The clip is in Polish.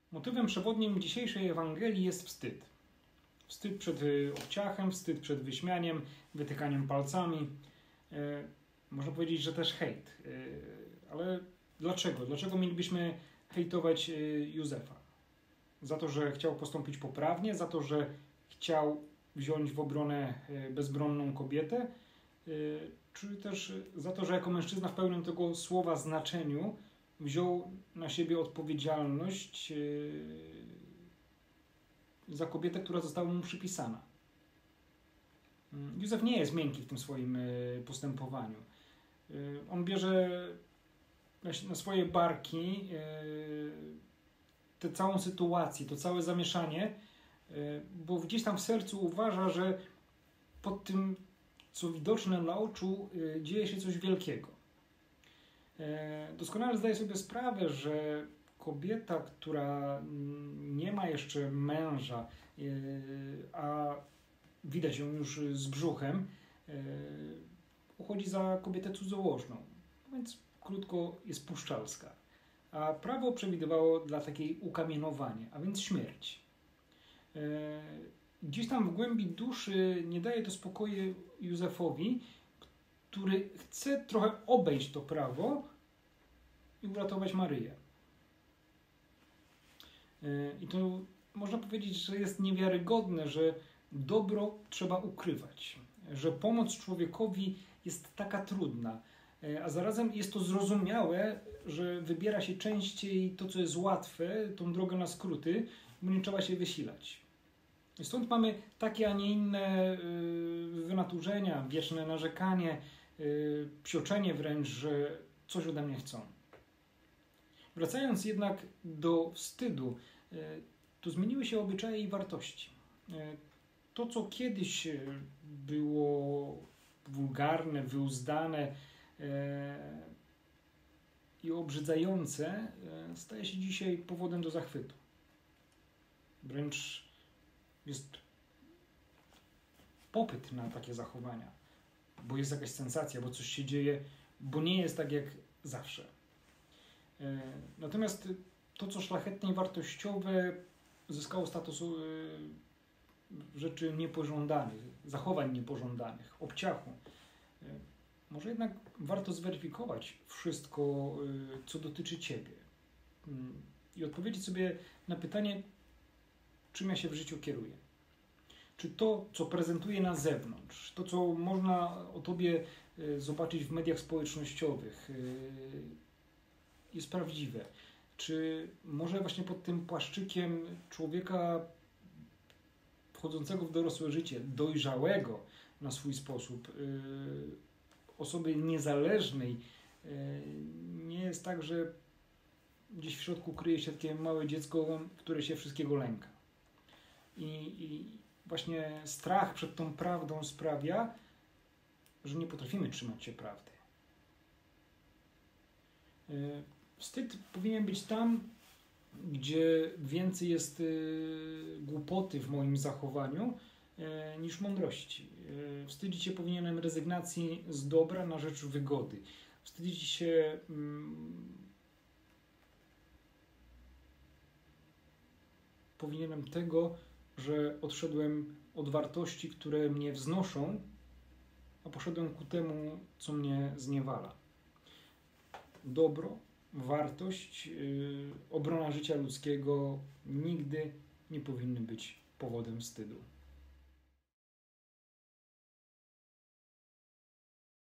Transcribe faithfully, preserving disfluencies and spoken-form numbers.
Motywem przewodnim dzisiejszej Ewangelii jest wstyd. Wstyd przed obciachem, wstyd przed wyśmianiem, wytykaniem palcami. E, można powiedzieć, że też hejt. E, ale dlaczego? Dlaczego mielibyśmy hejtować Józefa? Za to, że chciał postąpić poprawnie, za to, że chciał wziąć w obronę bezbronną kobietę, czy też za to, że jako mężczyzna w pełnym tego słowa znaczeniu wziął na siebie odpowiedzialność za kobietę, która została mu przypisana. Józef nie jest miękki w tym swoim postępowaniu. On bierze na swoje barki tę całą sytuację, to całe zamieszanie, bo gdzieś tam w sercu uważa, że pod tym, co widoczne dla oczu, dzieje się coś wielkiego. Doskonale zdaje sobie sprawę, że kobieta, która nie ma jeszcze męża, a widać ją już z brzuchem, uchodzi za kobietę cudzołożną, więc krótko jest puszczalska. A prawo przewidywało dla takiej ukamienowanie, a więc śmierć. Gdzieś tam w głębi duszy nie daje to spokoju Józefowi, który chce trochę obejść to prawo i uratować Maryję. I to można powiedzieć, że jest niewiarygodne, że dobro trzeba ukrywać, że pomoc człowiekowi jest taka trudna, a zarazem jest to zrozumiałe, że wybiera się częściej to, co jest łatwe, tą drogę na skróty, bo nie trzeba się wysilać. Stąd mamy takie, a nie inne wynaturzenia, wieczne narzekanie, psioczenie wręcz, że coś ode mnie chcą. Wracając jednak do wstydu, to zmieniły się obyczaje i wartości. To, co kiedyś było wulgarne, wyuzdane i obrzydzające, staje się dzisiaj powodem do zachwytu. Wręcz jest popyt na takie zachowania, bo jest jakaś sensacja, bo coś się dzieje, bo nie jest tak jak zawsze. Natomiast to, co szlachetne i wartościowe, zyskało status rzeczy niepożądanych, zachowań niepożądanych, obciachu. Może jednak warto zweryfikować wszystko, co dotyczy Ciebie i odpowiedzieć sobie na pytanie, czym ja się w życiu kieruję. Czy to, co prezentuję na zewnątrz, to, co można o Tobie zobaczyć w mediach społecznościowych, jest prawdziwe? Czy może właśnie pod tym płaszczykiem człowieka wchodzącego w dorosłe życie, dojrzałego na swój sposób, osoby niezależnej, nie jest tak, że gdzieś w środku kryje się takie małe dziecko, które się wszystkiego lęka. I, i właśnie strach przed tą prawdą sprawia, że nie potrafimy trzymać się prawdy. Wstyd powinien być tam, gdzie więcej jest głupoty w moim zachowaniu niż mądrości. Wstydzić się powinienem rezygnacji z dobra na rzecz wygody. Wstydzić się mm, powinienem tego, że odszedłem od wartości, które mnie wznoszą, a poszedłem ku temu, co mnie zniewala. Dobro, wartość, yy, obrona życia ludzkiego nigdy nie powinny być powodem wstydu.